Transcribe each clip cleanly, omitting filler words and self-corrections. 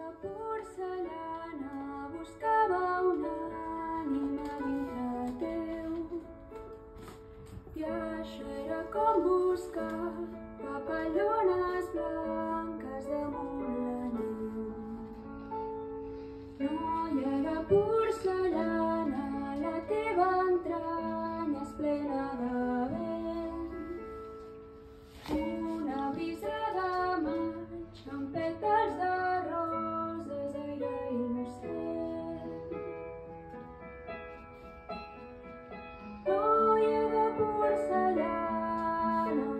porcellana buscava una ànima dintre teu, i això era com buscar papallones blanques damunt la neu. No hi era porcellana, la teva entranya és plena de vent. Una brisa de maig amb pètals de roses, aire innocent. No hi era porcellana,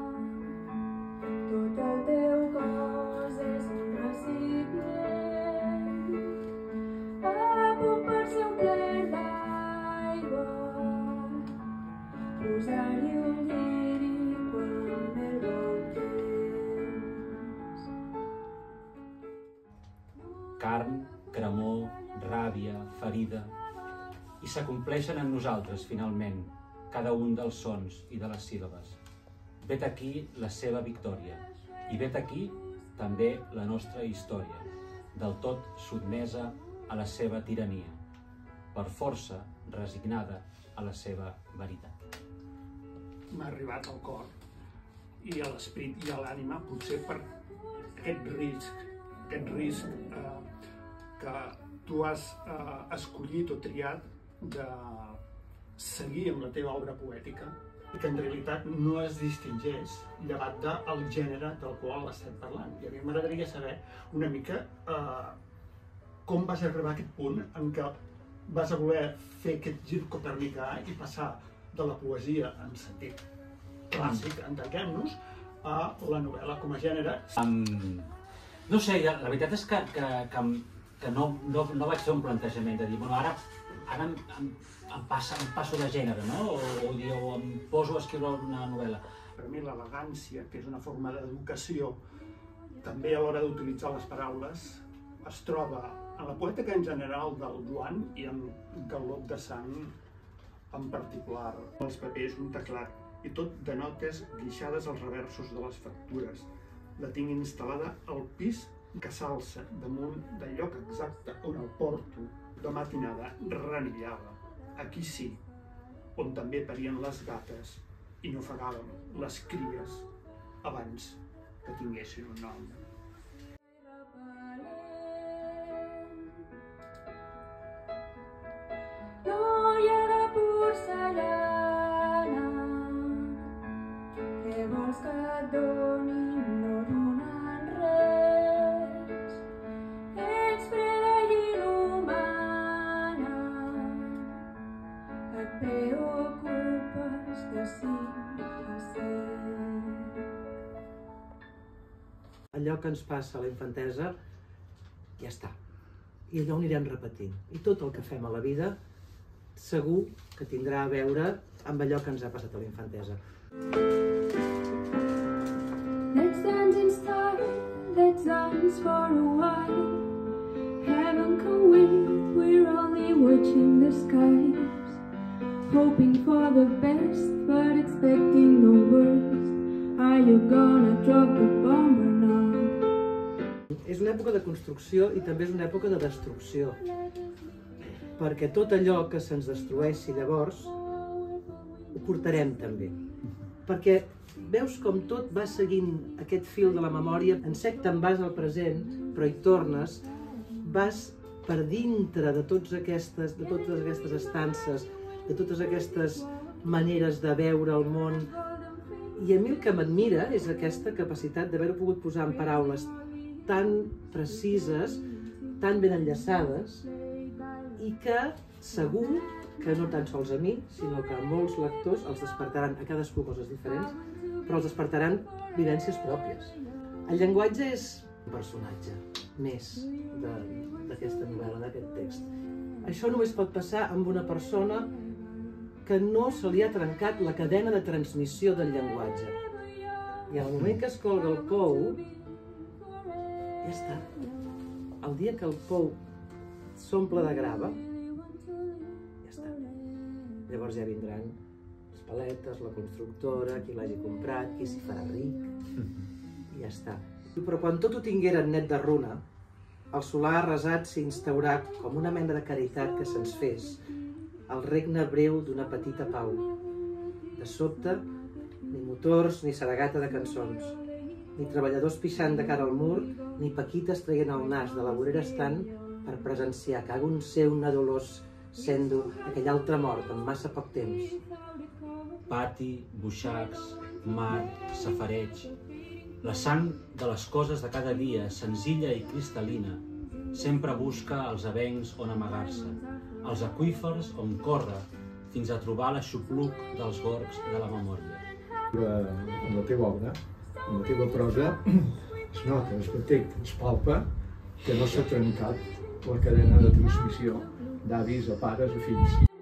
tot el teu cos és un recipient, a punt per ser omplert d'aigua, posar-hi un lliri quan ve el bon temps. Carn, cremor, ràbia, ferida, i s'acompleixen en nosaltres, finalment, cada un dels sons i de les síl·labes. Vet aquí la seva victòria, i vet aquí també la nostra història, del tot sotmesa a la seva tirania, per força resignada a la seva veritat. M'ha arribat al cor i a l'esperit i a l'ànima, potser per aquest risc que tu has escollit o triat de seguir amb la teva obra poètica, i que en realitat no es distingeix llevat del gènere del qual estem parlant. I a mi m'agradaria saber una mica com vas arribar a aquest punt en què vas a voler fer aquest gir copernicà i passar de la poesia en sentit clàssic, entenguem-nos, a la novel·la com a gènere. No sé, la veritat és que no vaig fer un plantejament de dir, bueno, ara em passo de gènere, no? O em poso a escriure una novel·la. Per mi l'elegància, que és una forma d'educació, també a l'hora d'utilitzar les paraules, es troba en la poètica en general del Joan i en Galop de Sang en particular. Els papers, un teclat, i tot denotes guixades als reversos de les factures. La tinc instal·lada al pis que s'alça damunt del lloc exacte on el porto de matinada renillava. Aquí sí, on també parien les gates i no ofegàvem les cries abans que tinguessin un nom. No hi era porcellana, què vols que et donin? No donen res. Ets freda i inhumana, et preocupes de 5 a 7. Allò que ens passa a la infantesa, ja està. I allò ho anirem repetint. I tot el que fem a la vida segur que tindrà a veure amb allò que ens ha passat a la infantesa. Let's dance in style, let's dance for a while. Heaven can wait, we're only watching the skies. Hoping for the best, but expecting the worst. Are you gonna drop the bomb or not? És una època de construcció i també és una època de destrucció. Perquè tot allò que se'ns destrueixi llavors ho portarem també. Perquè veus com tot va seguint aquest fil de la memòria, en sec te'n vas al present, però hi tornes, vas per dintre de totes aquestes estances, de totes aquestes maneres de veure el món. I a mi el que m'admira és aquesta capacitat d'haver-ho pogut posar en paraules tan precises, tan ben enllaçades, i que segur que no tan sols a mi, sinó que a molts lectors els despertaran, a cadascú coses diferents, però els despertaran vivències pròpies. El llenguatge és un personatge més d'aquesta novel·la, d'aquest text. Això només pot passar amb una persona que no se li ha trencat la cadena de transmissió del llenguatge. I al moment que es colga el pou, ja està. El dia que el pou s'omple de grava, ja està. Llavors ja vindran les paletes, la constructora, qui l'hagi comprat, qui s'hi farà ric, i ja està. Però quan tot ho tingueren net de runa, el solar arrasat s'instaurà com una mena de caritat que se'ns fes el regne breu d'una petita pau. De sobte, ni motors ni saragata de cançons, ni treballadors pixant de cara al mur, ni paquites traient el nas de la vorera estant per presenciar que un seu nadolós sendo aquell altre mort en massa poc temps. Pati, buixacs, mar, safareig, la sang de les coses de cada dia, senzilla i cristal·lina, sempre busca els avencs on amagar-se, els aqüífers on córrer, fins a trobar l'aixopluc dels gorgs de la memòria. En la teva obra, en la teva prosa, es nota, es detecta, es palpa que no s'ha trencat la cadena de transmissió d'avis a pares a fills.